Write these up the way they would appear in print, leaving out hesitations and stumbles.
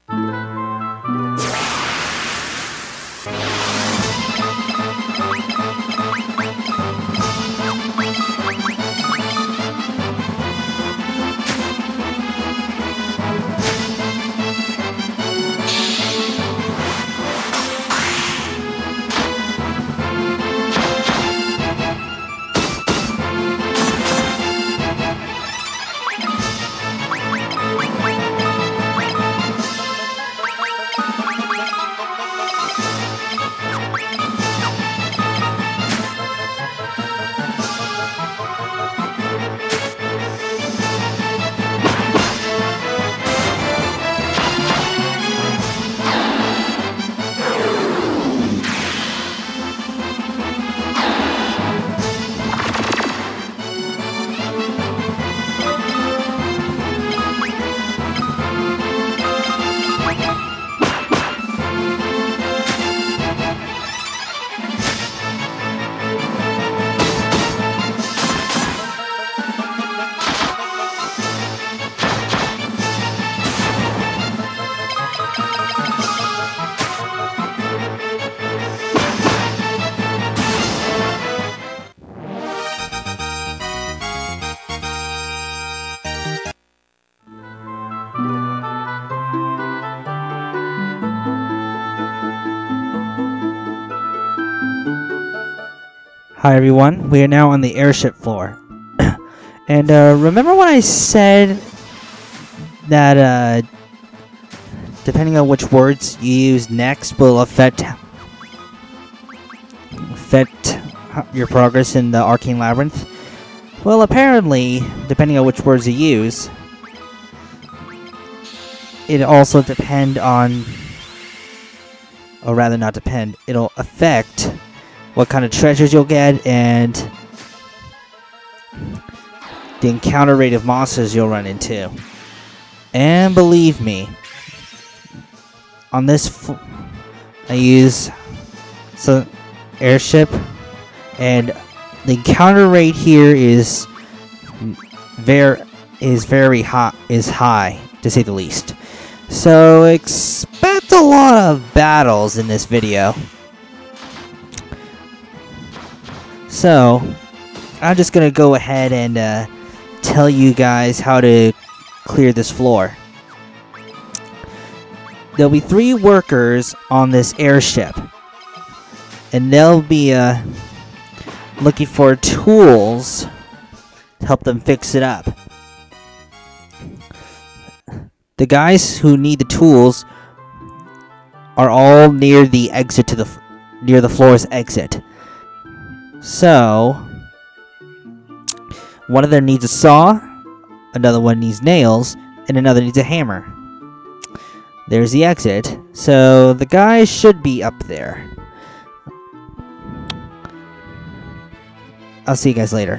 Hi everyone, we are now on the airship floor. And remember when I said that depending on which words you use next will affect your progress in the Arcane Labyrinth? Well, apparently, depending on which words you use, it also depend on, or rather not depend, it'll affect what kind of treasures you'll get and the encounter rate of monsters you'll run into. And believe me, on this I use some airship, and the encounter rate here is very high, to say the least. So expect a lot of battles in this video. So, I'm just gonna go ahead and tell you guys how to clear this floor. There'll be 3 workers on this airship, and they'll be looking for tools to help them fix it up. The guys who need the tools are all near the exit to near the floor's exit. So, one of them needs a saw, another one needs nails, and another needs a hammer. There's the exit, so the guys should be up there. I'll see you guys later.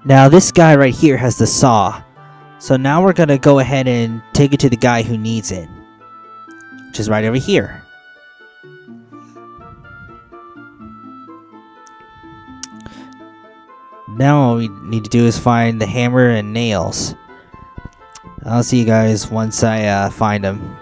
Now this guy right here has the saw. So now we're gonna go ahead and take it to the guy who needs it, which is right over here. Now all we need to do is find the hammer and nails. I'll see you guys once I find them.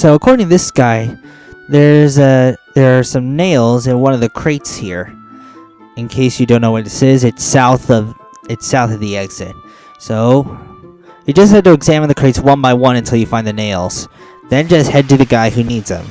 So according to this guy, there are some nails in one of the crates here. In case you don't know what this is, it's south of the exit. So you just have to examine the crates one by one until you find the nails. Then just head to the guy who needs them.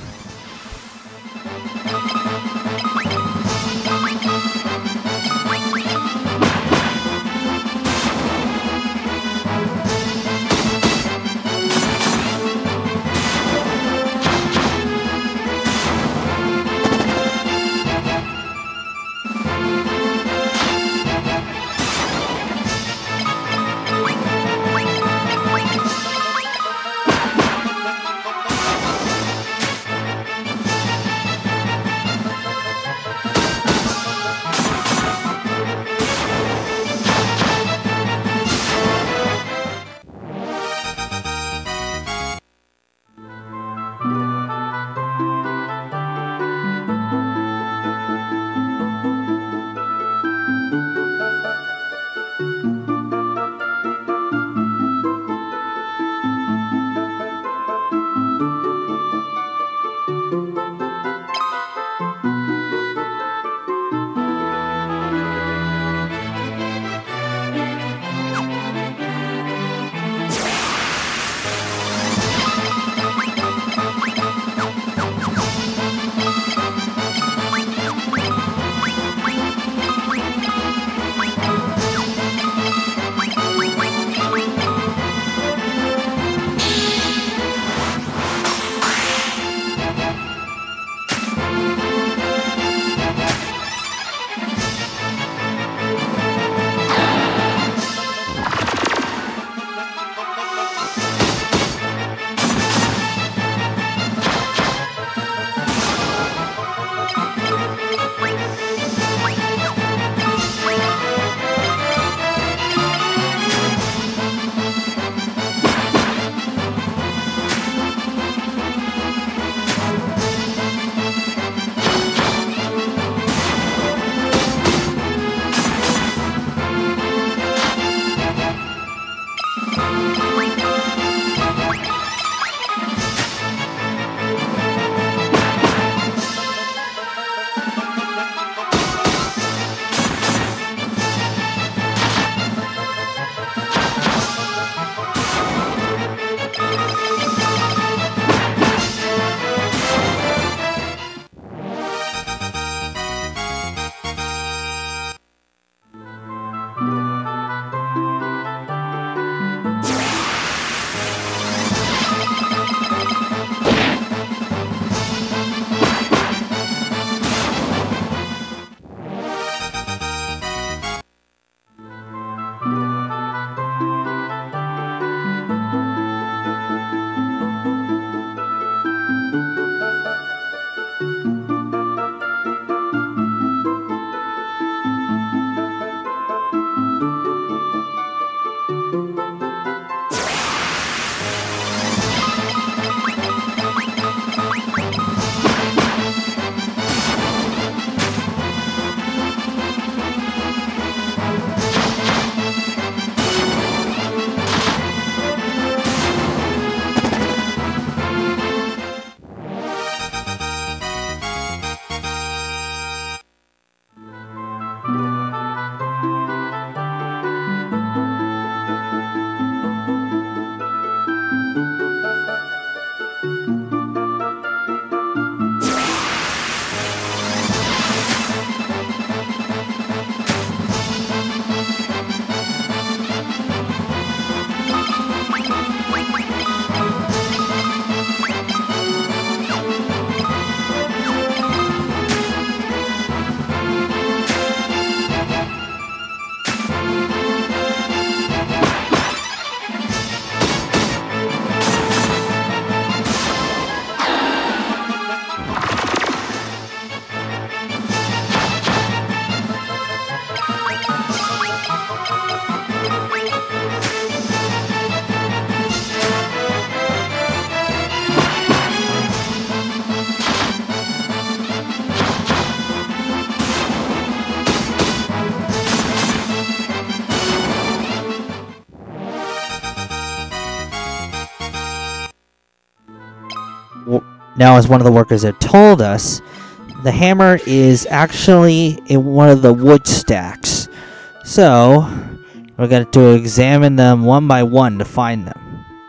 Now, as one of the workers had told us, the hammer is actually in one of the wood stacks. So, we're going to examine them one by one to find them.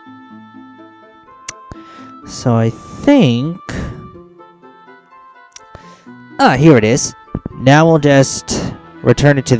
So, I think... here it is. Now we'll just return it.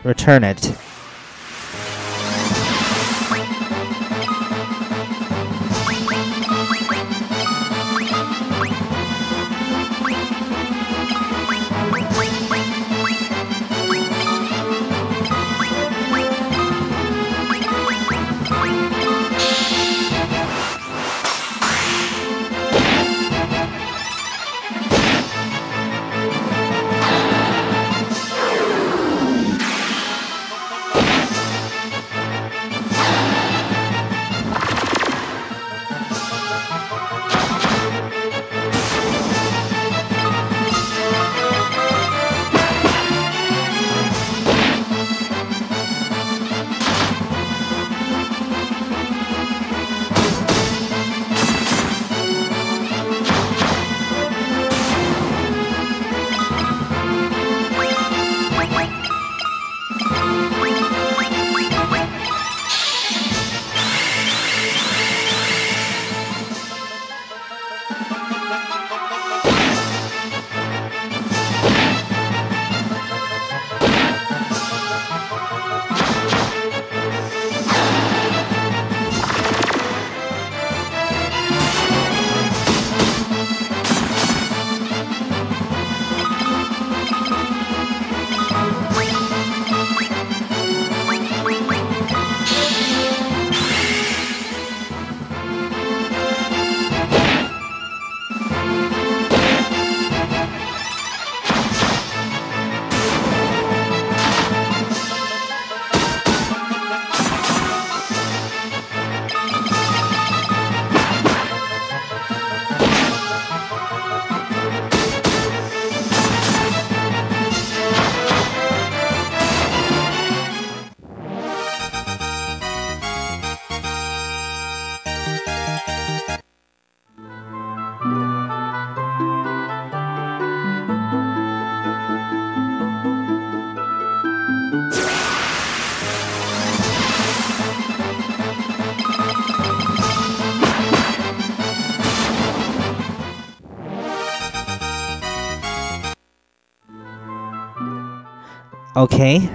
Okay.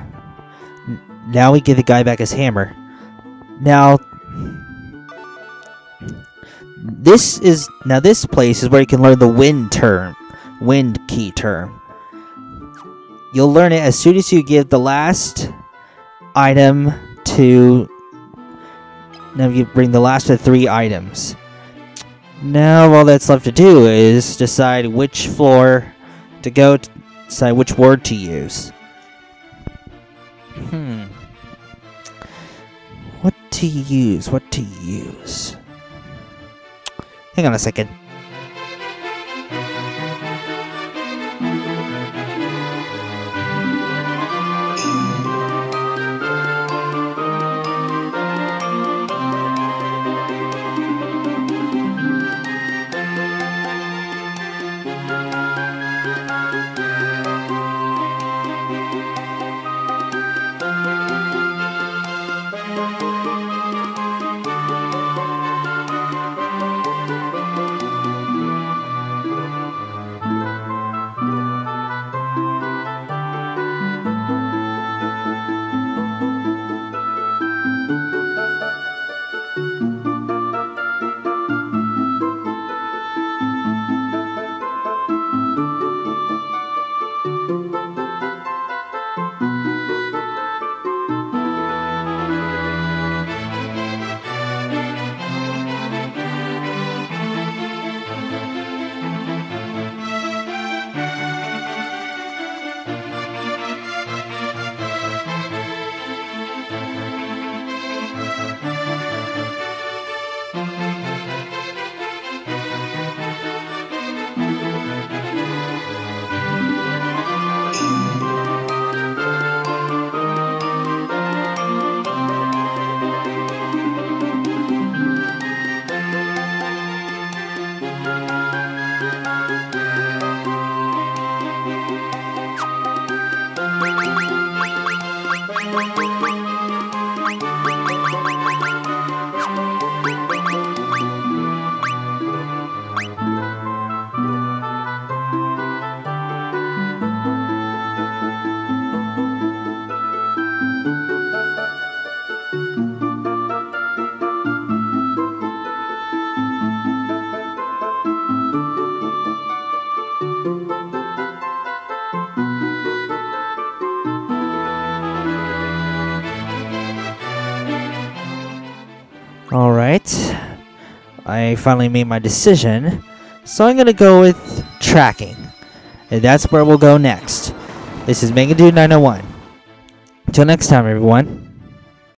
Now we give the guy back his hammer. Now, this place is where you can learn the wind key term. You'll learn it as soon as you give the last item to... Now you bring the last of 3 items. Now all that's left to do is decide which floor to go, decide which word to use. What to use? Hang on a second. Alright, I finally made my decision, so I'm gonna go with tracking, and that's where we'll go next. This is Mega Dude 901. Until next time, everyone.